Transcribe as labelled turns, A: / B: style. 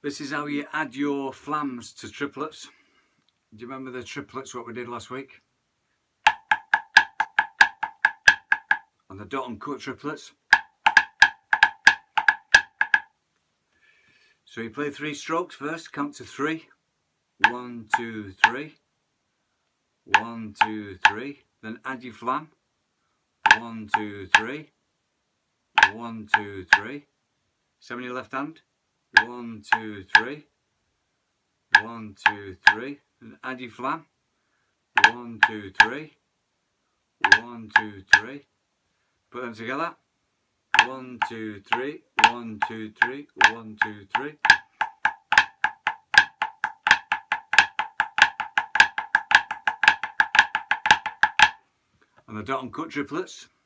A: This is how you add your flams to triplets. Do you remember the triplets what we did last week? And the dot and cut triplets. So you play 3 strokes first, count to 3. 1, 2, 3. 1, 2, 3. Then add your flam. 1, 2, 3. 1, 2, 3. Same on your left hand. 1, 2, 3. 1, 2, 3. And add your flam. 1, 2, 3. 1, 2, 3. Put them together. 1, 2, 3. 1, 2, 3. 1, 2, 3. And the dot and cut triplets.